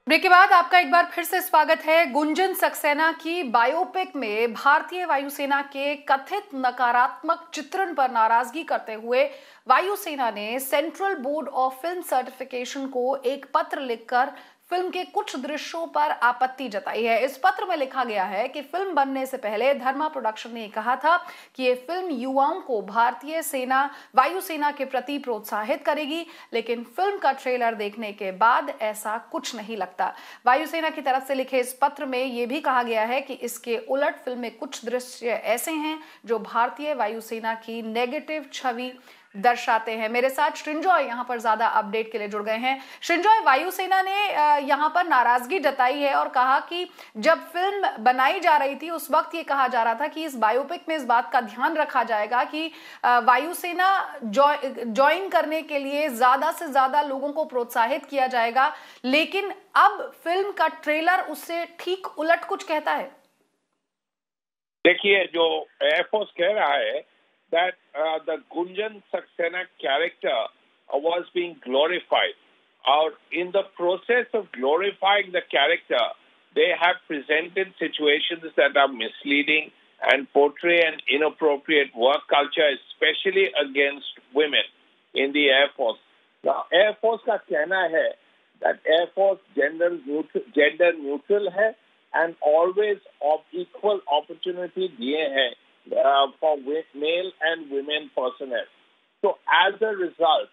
Break के बाद आपका एक बार फिर से स्वागत है। गुंजन सक्सेना की बायोपिक में भारतीय वायुसेना के कथित नकारात्मक चित्रण पर नाराजगी करते हुए वायुसेना ने central board of film certification को एक पत्र लिखकर फिल्म के कुछ दृश्यों पर आपत्ति जताई है। इस पत्र में लिखा गया है कि फिल्म बनने से पहले धर्मा प्रोडक्शन ने कहा था कि ये फिल्म युवाओं को भारतीय सेना वायुसेना के प्रति प्रोत्साहित करेगी, लेकिन फिल्म का ट्रेलर देखने के बाद ऐसा कुछ नहीं लगता। वायुसेना की तरफ से लिखे इस पत्र में यह भी कहा गया है कि इसके उलट फिल्म में कुछ दृश्य ऐसे हैं जो भारतीय वायुसेना की नेगेटिव छवि दर्शाते हैं। मेरे साथ श्रृंजॉय यहां पर ज्यादा अपडेट के लिए जुड़ गए हैं। श्रृंजॉय, वायुसेना ने यहां पर नाराजगी जताई है और कहा कि जब फिल्म बनाई जा रही थी उस वक्त ये कहा जा रहा था कि इस बायोपिक में इस बात का ध्यान रखा जाएगा कि वायुसेना ज्वाइन करने के लिए ज्यादा से ज्यादा लोगों को प्रोत्साहित किया जाएगा, लेकिन अब फिल्म का ट्रेलर उससे ठीक उलट कुछ कहता है। देखिए, जो एयरफोर्स कह रहा है that the Gunjan Saxena character was being glorified. Or in the process of glorifying the character, they have presented situations that are misleading and portray an inappropriate work culture, especially against women in the Air Force. Now, Air Force का कहना है that Air Force gender neutral है and always of equal opportunity दिए हैं for male and women personnel. So as a result,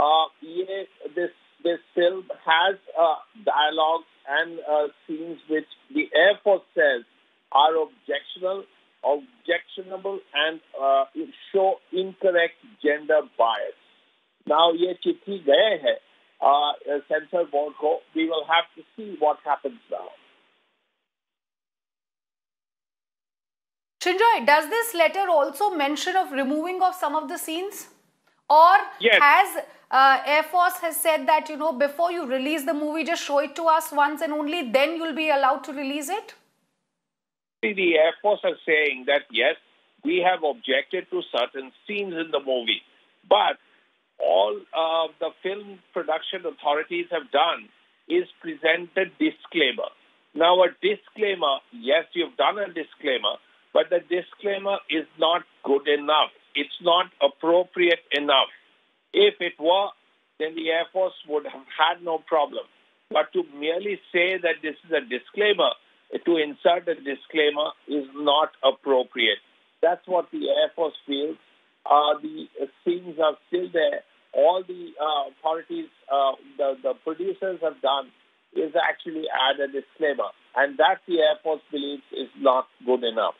this film has dialogues and scenes which the Air Force says are objectionable and show incorrect gender bias. Now ये चिट्ठी गए हैं censor board को. We will have to see what happens now. Shinjoy, does this letter also mention of removing of some of the scenes? Or yes. Has Air Force has said that, before you release the movie, just show it to us once and only then you'll be allowed to release it? The Air Force are saying that, yes, we have objected to certain scenes in the movie. But all the film production authorities have done is present a disclaimer. Now, a disclaimer, yes, you've done a disclaimer, but the disclaimer is not good enough. It's not appropriate enough. If it were, then the Air Force would have had no problem. But to merely say that this is a disclaimer, to insert a disclaimer is not appropriate. That's what the Air Force feels. The scenes are still there. All the authorities, the producers have done is actually add a disclaimer. And that the Air Force believes is not good enough.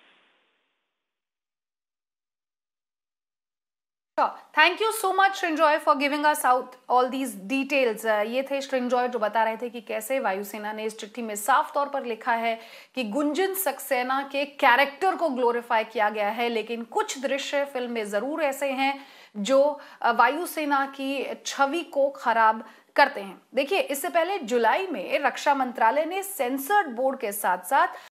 Thank you so much Srinjoy for giving us out all these details. ये थे श्रृंजॉय जो बता रहे थे कि कैसे वायुसेना ने इस चिट्ठी में साफ तौर पर लिखा है कि गुंजन सक्सेना के कैरेक्टर को ग्लोरीफाई किया गया है, लेकिन कुछ दृश्य फिल्म में जरूर ऐसे हैं जो वायुसेना की छवि को खराब करते हैं। देखिए, इससे पहले जुलाई में रक्षा मंत्रालय ने सेंसर्ड बोर्ड के साथ साथ